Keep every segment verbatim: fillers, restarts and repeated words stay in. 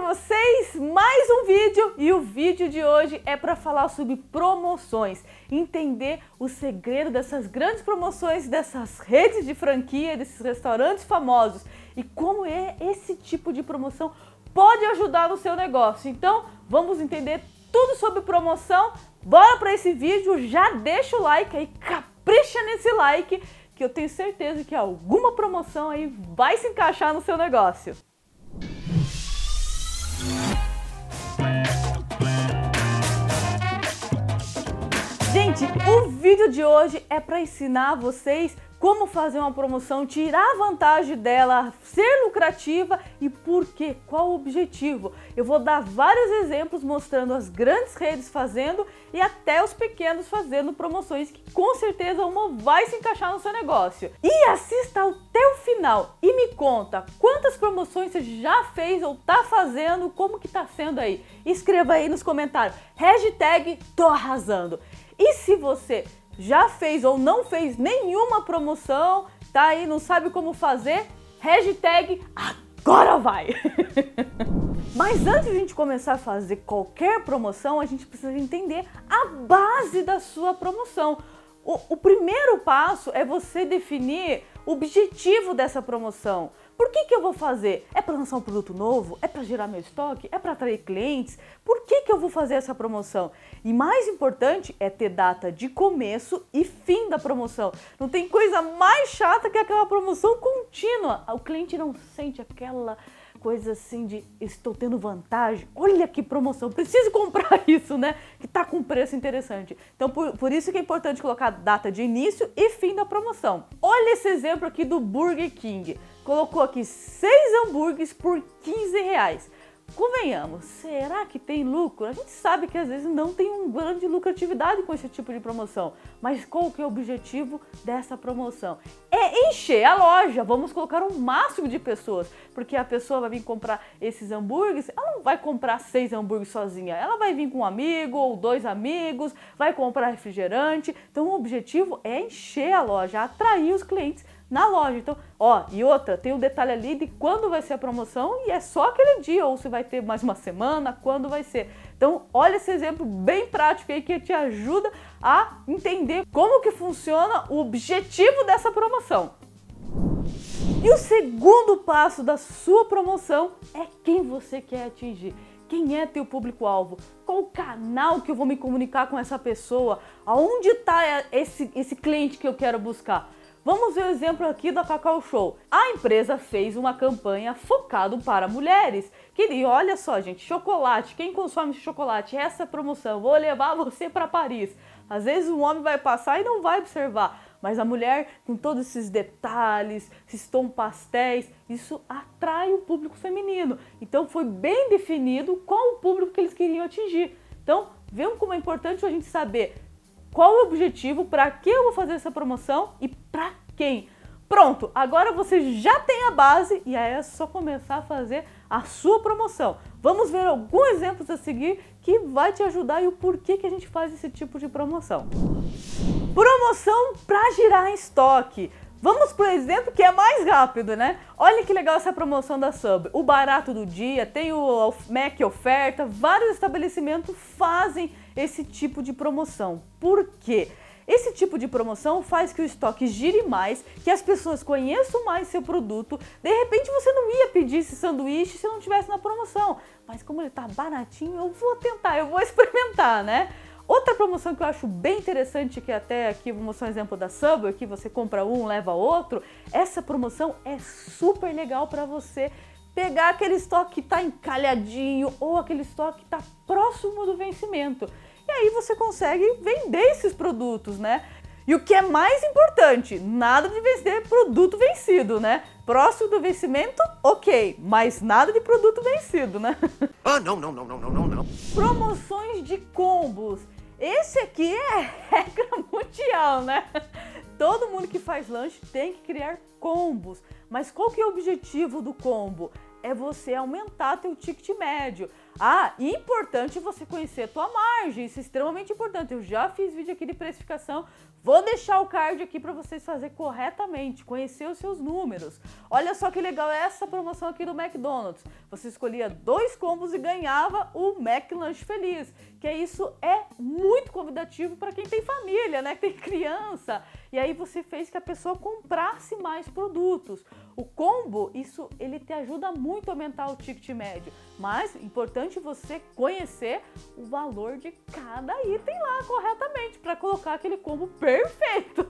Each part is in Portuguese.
vocês mais um vídeo e o vídeo de hoje é para falar sobre promoções, entender o segredo dessas grandes promoções, dessas redes de franquia, desses restaurantes famosos e como é esse tipo de promoção pode ajudar no seu negócio. Então vamos entender tudo sobre promoção. Bora para esse vídeo, já deixa o like aí, capricha nesse like que eu tenho certeza que alguma promoção aí vai se encaixar no seu negócio. Gente, o vídeo de hoje é para ensinar vocês como fazer uma promoção, tirar a vantagem dela, ser lucrativa e por quê, qual o objetivo. Eu vou dar vários exemplos mostrando as grandes redes fazendo e até os pequenos fazendo promoções que com certeza uma vai se encaixar no seu negócio. E assista até o final e me conta quantas promoções você já fez ou tá fazendo, como que tá sendo aí. Escreva aí nos comentários, hashtag tô arrasando. E se você já fez ou não fez nenhuma promoção, tá aí, não sabe como fazer, hashtag agora vai! Mas antes de a gente começar a fazer qualquer promoção, a gente precisa entender a base da sua promoção. O, o primeiro passo é você definir o objetivo dessa promoção. Por que que eu vou fazer? É para lançar um produto novo? É para gerar meu estoque? É para atrair clientes? Por que que eu vou fazer essa promoção? E mais importante é ter data de começo e fim da promoção. Não tem coisa mais chata que aquela promoção contínua. O cliente não sente aquela coisa assim de estou tendo vantagem, olha que promoção, preciso comprar isso, né? Que tá com preço interessante. Então por, por isso que é importante colocar data de início e fim da promoção. Olha esse exemplo aqui do Burger King. Colocou aqui seis hambúrgueres por quinze reais. Convenhamos, será que tem lucro? A gente sabe que às vezes não tem uma grande lucratividade com esse tipo de promoção, mas qual que é o objetivo dessa promoção? É encher a loja, vamos colocar um máximo de pessoas, porque a pessoa vai vir comprar esses hambúrgueres, ela não vai comprar seis hambúrgueres sozinha, ela vai vir com um amigo ou dois amigos, vai comprar refrigerante, então o objetivo é encher a loja, atrair os clientes na loja. Então, ó, e outra, tem um detalhe ali de quando vai ser a promoção e é só aquele dia, ou se vai ter mais uma semana, quando vai ser. Então, olha esse exemplo bem prático aí que te ajuda a entender como que funciona o objetivo dessa promoção. E o segundo passo da sua promoção é quem você quer atingir. Quem é teu público-alvo? Qual o canal que eu vou me comunicar com essa pessoa? Aonde está esse, esse cliente que eu quero buscar? Vamos ver o exemplo aqui da Cacau Show. A empresa fez uma campanha focada para mulheres. Que, olha só, gente, chocolate. Quem consome chocolate? Essa promoção. Vou levar você para Paris. Às vezes um homem vai passar e não vai observar. Mas a mulher, com todos esses detalhes, esses tons pastéis, isso atrai o público feminino. Então foi bem definido qual o público que eles queriam atingir. Então, vejam como é importante a gente saber qual o objetivo, para que eu vou fazer essa promoção e para quem. Pronto, agora você já tem a base e aí é só começar a fazer a sua promoção. Vamos ver alguns exemplos a seguir que vai te ajudar e o porquê que a gente faz esse tipo de promoção. Promoção para girar em estoque. Vamos por exemplo que é mais rápido, né? Olha que legal essa promoção da Subway. O barato do dia, tem o Mac oferta, vários estabelecimentos fazem esse tipo de promoção. Por quê? Esse tipo de promoção faz que o estoque gire mais, que as pessoas conheçam mais seu produto. De repente você não ia pedir esse sanduíche se não tivesse na promoção. Mas como ele tá baratinho, eu vou tentar, eu vou experimentar, né? Outra promoção que eu acho bem interessante, que até aqui vou mostrar um exemplo da Subway, que você compra um, leva outro. Essa promoção é super legal para você pegar aquele estoque que está encalhadinho ou aquele estoque que está próximo do vencimento. E aí você consegue vender esses produtos, né? E o que é mais importante, nada de vender produto vencido, né? Próximo do vencimento, ok, mas nada de produto vencido, né? Ah, não, não, não, não, não, não, não. Promoções de combos. Esse aqui é regra mundial, né? Todo mundo que faz lanche tem que criar combos. Mas qual que é o objetivo do combo? É você aumentar teu ticket médio. Ah, e importante você conhecer a tua margem, isso é extremamente importante. Eu já fiz vídeo aqui de precificação, vou deixar o card aqui para vocês fazer corretamente, conhecer os seus números. Olha só que legal essa promoção aqui do McDonald's. Você escolhia dois combos e ganhava o McLanche Feliz, que é isso é muito convidativo para quem tem família, né, que tem criança. E aí você fez que a pessoa comprasse mais produtos. O combo, isso ele te ajuda muito a aumentar o ticket médio, mas é importante você conhecer o valor de cada item lá corretamente para colocar aquele combo perfeito.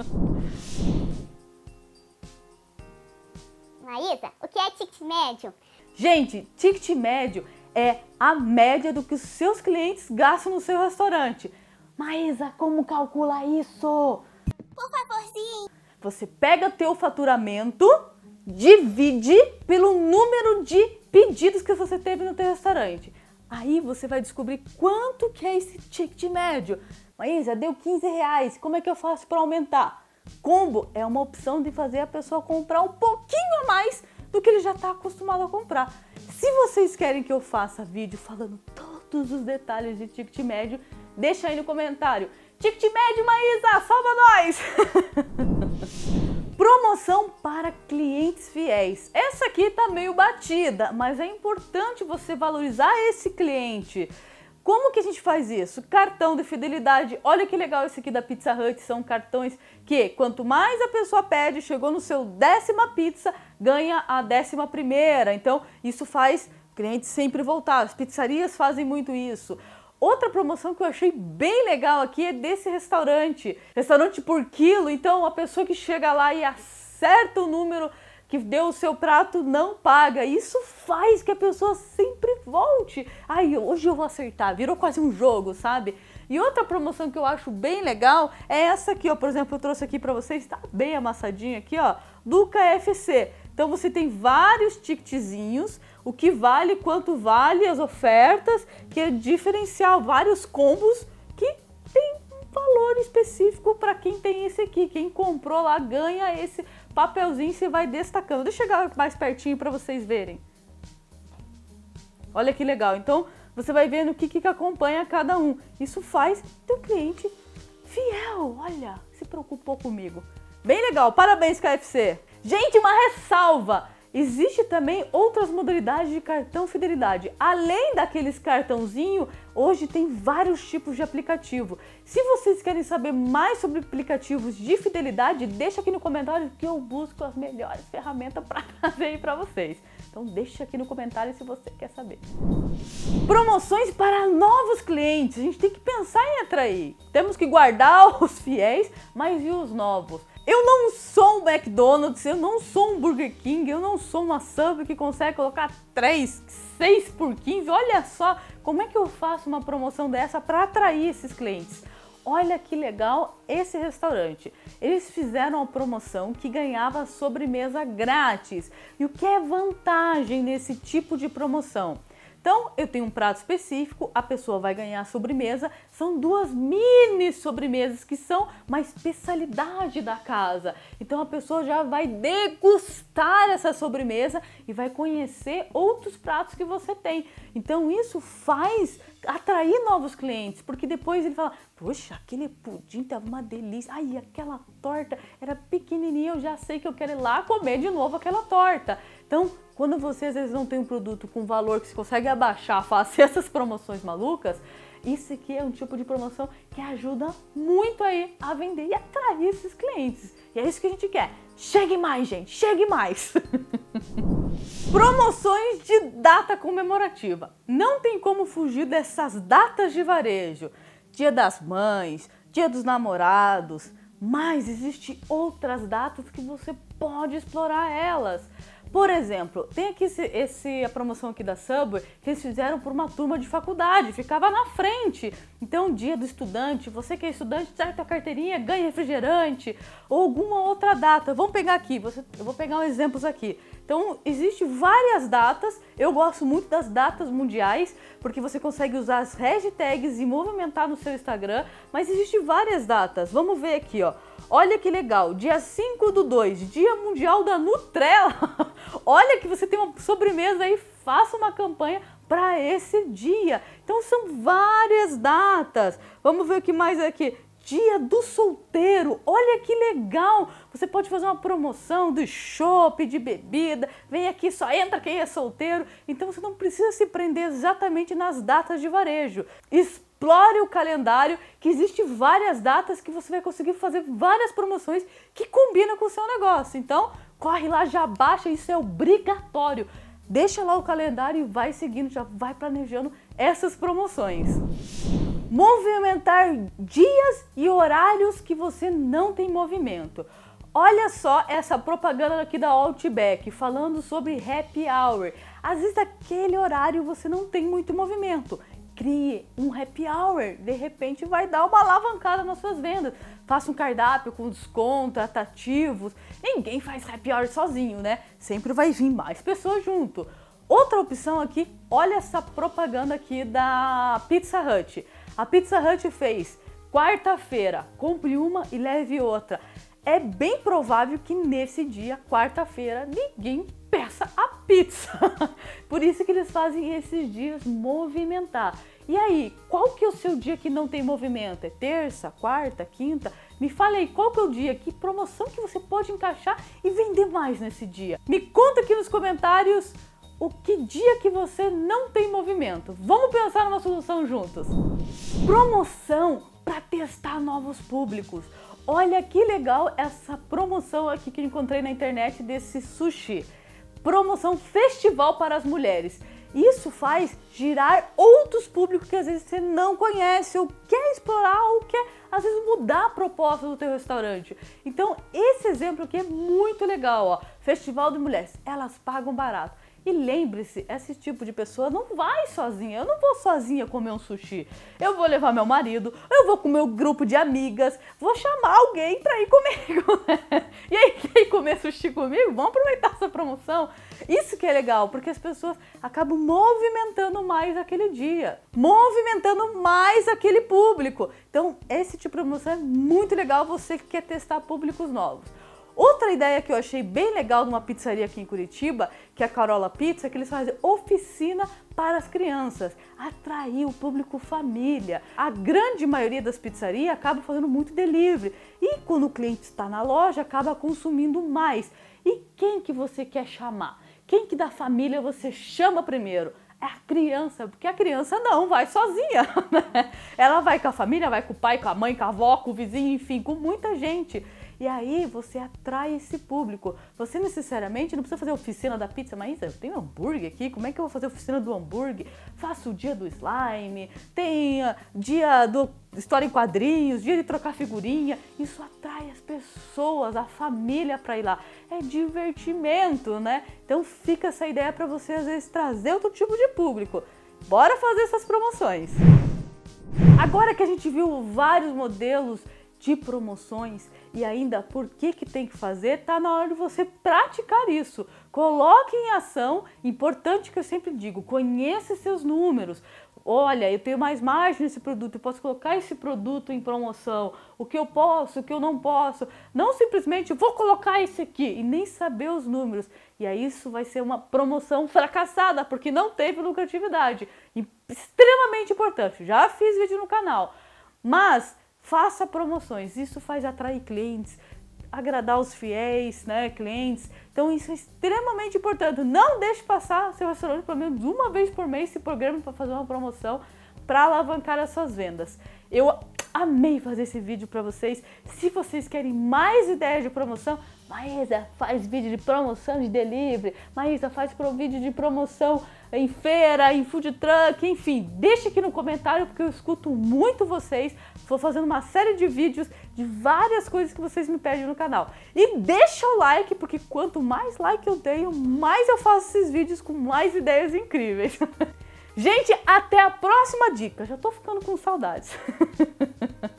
Maísa, o que é ticket médio? Gente, ticket médio é a média do que os seus clientes gastam no seu restaurante. Maísa, como calcula isso? Por favorzinho. Você pega teu faturamento, divide pelo número de pedidos que você teve no teu restaurante. Aí você vai descobrir quanto que é esse ticket médio. Maísa, deu quinze reais, como é que eu faço para aumentar? Combo é uma opção de fazer a pessoa comprar um pouquinho a mais do que ele já está acostumado a comprar. Se vocês querem que eu faça vídeo falando todos os detalhes de ticket médio, deixa aí no comentário. Ticket médio, Maísa, salva nós! Promoção para clientes fiéis. Essa aqui tá meio batida, mas é importante você valorizar esse cliente. Como que a gente faz isso? Cartão de fidelidade. Olha que legal esse aqui da Pizza Hut. São cartões que quanto mais a pessoa pede, chegou no seu décima pizza, ganha a décima primeira. Então isso faz o cliente sempre voltar. As pizzarias fazem muito isso. Outra promoção que eu achei bem legal aqui é desse restaurante. Restaurante por quilo, então a pessoa que chega lá e acerta o número que deu o seu prato não paga. Isso faz que a pessoa sempre volte. Ai, hoje eu vou acertar. Virou quase um jogo, sabe? E outra promoção que eu acho bem legal é essa aqui, ó. Por exemplo, eu trouxe aqui pra vocês, tá bem amassadinho aqui, ó, do K F C. Então você tem vários ticketzinhos, o que vale, quanto vale, as ofertas, que é diferencial, vários combos que tem um valor específico para quem tem esse aqui. Quem comprou lá ganha esse papelzinho, você vai destacando. Deixa eu chegar mais pertinho para vocês verem. Olha que legal. Então você vai vendo o que, que acompanha cada um. Isso faz teu cliente fiel. Olha, se preocupou comigo. Bem legal. Parabéns, K F C. Gente, uma ressalva. Existe também outras modalidades de cartão fidelidade. Além daqueles cartãozinho, hoje tem vários tipos de aplicativo. Se vocês querem saber mais sobre aplicativos de fidelidade, deixa aqui no comentário que eu busco as melhores ferramentas para trazer aí para vocês. Então deixa aqui no comentário se você quer saber. Promoções para novos clientes. A gente tem que pensar em atrair. Temos que guardar os fiéis, mas e os novos? Eu não sou um McDonald's, eu não sou um Burger King, eu não sou uma Subway que consegue colocar três, seis por quinze. Olha só como é que eu faço uma promoção dessa para atrair esses clientes. Olha que legal esse restaurante. Eles fizeram uma promoção que ganhava sobremesa grátis. E o que é vantagem nesse tipo de promoção? Então, eu tenho um prato específico, a pessoa vai ganhar a sobremesa, são duas mini sobremesas que são uma especialidade da casa. Então, a pessoa já vai degustar essa sobremesa e vai conhecer outros pratos que você tem. Então, isso faz atrair novos clientes, porque depois ele fala, poxa, aquele pudim tava uma delícia, ai, aquela torta era pequenininha, eu já sei que eu quero ir lá comer de novo aquela torta. Então, quando você às vezes não tem um produto com valor que você consegue abaixar, fazer essas promoções malucas, isso aqui é um tipo de promoção que ajuda muito aí a vender e atrair esses clientes. E é isso que a gente quer. Chegue mais, gente, chegue mais! Promoções de data comemorativa. Não tem como fugir dessas datas de varejo. Dia das Mães, Dia dos Namorados, mas existem outras datas que você pode explorar elas. Por exemplo, tem aqui esse, esse, a promoção aqui da Subway que eles fizeram por uma turma de faculdade, ficava na frente. Então, dia do estudante, você que é estudante, traz tua carteirinha, ganha refrigerante ou alguma outra data. Vamos pegar aqui, você, eu vou pegar uns exemplos aqui. Então, existem várias datas, eu gosto muito das datas mundiais, porque você consegue usar as hashtags e movimentar no seu Instagram, mas existem várias datas. Vamos ver aqui, ó. Olha que legal, dia cinco do dois, Dia Mundial da Nutella. Olha que você tem uma sobremesa aí, faça uma campanha para esse dia. Então são várias datas. Vamos ver o que mais aqui. Dia do solteiro, olha que legal, você pode fazer uma promoção de chopp, de bebida, vem aqui, só entra quem é solteiro, então você não precisa se prender exatamente nas datas de varejo. Explore o calendário, que existe várias datas que você vai conseguir fazer várias promoções que combinam com o seu negócio, então corre lá, já baixa, isso é obrigatório. Deixa lá o calendário e vai seguindo, já vai planejando essas promoções. Movimentar dias e horários que você não tem movimento. Olha só essa propaganda aqui da Outback falando sobre happy hour. Às vezes aquele horário você não tem muito movimento. Crie um happy hour, de repente vai dar uma alavancada nas suas vendas. Faça um cardápio com desconto, atrativos. Ninguém faz happy hour sozinho, né? Sempre vai vir mais pessoas junto. Outra opção aqui, olha essa propaganda aqui da Pizza Hut. A Pizza Hut fez quarta-feira, compre uma e leve outra. É bem provável que nesse dia, quarta-feira, ninguém peça a pizza. Por isso que eles fazem esses dias movimentar. E aí, qual que é o seu dia que não tem movimento? É terça, quarta, quinta? Me fale aí, qual que é o dia, que promoção que você pode encaixar e vender mais nesse dia? Me conta aqui nos comentários o que dia que você não tem movimento. Vamos pensar numa solução juntos. Promoção para testar novos públicos. Olha que legal essa promoção aqui que eu encontrei na internet desse sushi. Promoção festival para as mulheres. Isso faz girar outros públicos que às vezes você não conhece ou quer explorar ou quer às vezes mudar a proposta do teu restaurante. Então esse exemplo aqui é muito legal, ó. Festival de mulheres, elas pagam barato. E lembre-se, esse tipo de pessoa não vai sozinha, eu não vou sozinha comer um sushi. Eu vou levar meu marido, eu vou com meu grupo de amigas, vou chamar alguém para ir comigo. E aí, quer ir comer sushi comigo? Vamos aproveitar essa promoção. Isso que é legal, porque as pessoas acabam movimentando mais aquele dia, movimentando mais aquele público. Então, esse tipo de promoção é muito legal, você que quer testar públicos novos. Outra ideia que eu achei bem legal numa pizzaria aqui em Curitiba, que é a Carola Pizza, é que eles fazem oficina para as crianças, atrair o público família. A grande maioria das pizzarias acaba fazendo muito delivery e quando o cliente está na loja acaba consumindo mais. E quem que você quer chamar? Quem que da família você chama primeiro? É a criança, porque a criança não vai sozinha, né? Ela vai com a família, vai com o pai, com a mãe, com a avó, com o vizinho, enfim, com muita gente. E aí você atrai esse público. Você necessariamente não precisa fazer oficina da pizza, mas eu tenho hambúrguer aqui, como é que eu vou fazer oficina do hambúrguer? Faço o dia do slime, tem uh, dia do história em quadrinhos, dia de trocar figurinha. Isso atrai as pessoas, a família para ir lá. É divertimento, né? Então fica essa ideia para você às vezes trazer outro tipo de público. Bora fazer essas promoções. Agora que a gente viu vários modelos de promoções e ainda por que que tem que fazer, tá na hora de você praticar isso. Coloque em ação, importante que eu sempre digo, conheça seus números. Olha, eu tenho mais margem nesse produto, eu posso colocar esse produto em promoção, o que eu posso, o que eu não posso. Não simplesmente vou colocar esse aqui e nem saber os números. E aí isso vai ser uma promoção fracassada, porque não teve lucratividade. Extremamente importante, já fiz vídeo no canal, mas faça promoções, isso faz atrair clientes, agradar os fiéis, né, clientes. Então isso é extremamente importante. Não deixe passar seu restaurante pelo menos uma vez por mês, se programa para fazer uma promoção para alavancar as suas vendas. Eu amei fazer esse vídeo para vocês. Se vocês querem mais ideias de promoção, Maísa faz vídeo de promoção de delivery, Maísa faz pro vídeo de promoção em feira, em food truck, enfim, deixa aqui no comentário porque eu escuto muito vocês. Vou fazendo uma série de vídeos de várias coisas que vocês me pedem no canal. E deixa o like, porque quanto mais like eu tenho, mais eu faço esses vídeos com mais ideias incríveis. Gente, até a próxima dica. Já tô ficando com saudades.